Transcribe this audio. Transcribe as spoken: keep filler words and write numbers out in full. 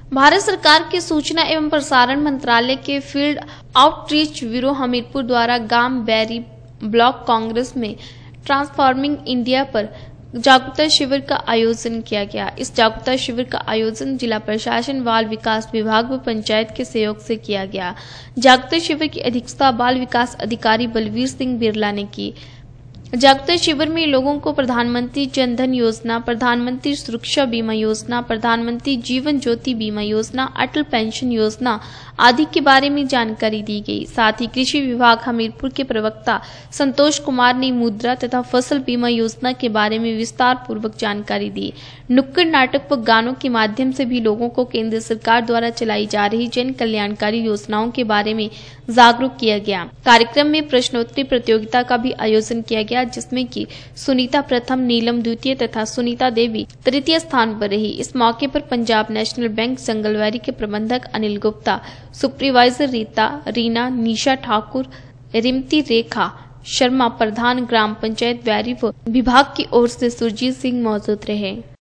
भारत सरकार के सूचना एवं प्रसारण मंत्रालय के फील्ड आउटरीच ब्यूरो हमीरपुर द्वारा गांव बैरी ब्लॉक कांग्रेस में ट्रांसफॉर्मिंग इंडिया पर जागरूकता शिविर का आयोजन किया गया। इस जागरूकता शिविर का आयोजन जिला प्रशासन, बाल विकास विभाग व पंचायत के सहयोग से किया गया। जागरूकता शिविर की अध्यक्षता बाल विकास अधिकारी बलवीर सिंह बिरला ने की। जागरूकता शिविर में लोगों को प्रधानमंत्री जन धन योजना, प्रधानमंत्री सुरक्षा बीमा योजना, प्रधानमंत्री जीवन ज्योति बीमा योजना, अटल पेंशन योजना आदि के बारे में जानकारी दी गई। साथ ही कृषि विभाग हमीरपुर के प्रवक्ता संतोष कुमार ने मुद्रा तथा फसल बीमा योजना के बारे में विस्तार पूर्वक जानकारी दी। नुक्कड़ नाटक व गानों के माध्यम से भी लोगों को केंद्र सरकार द्वारा चलाई जा रही जन कल्याणकारी योजनाओं के बारे में जागरूक किया गया। कार्यक्रम में प्रश्नोत्तरी प्रतियोगिता का भी आयोजन किया गया, जिसमें कि सुनीता प्रथम, नीलम द्वितीय तथा सुनीता देवी तृतीय स्थान पर रही। इस मौके पर पंजाब नेशनल बैंक जंगलवारी के प्रबंधक अनिल गुप्ता, सुपरवाइजर रीता, रीना, निशा ठाकुर, रिमती रेखा शर्मा, प्रधान ग्राम पंचायत बैरी व विभाग की ओर से सुरजीत सिंह मौजूद रहे।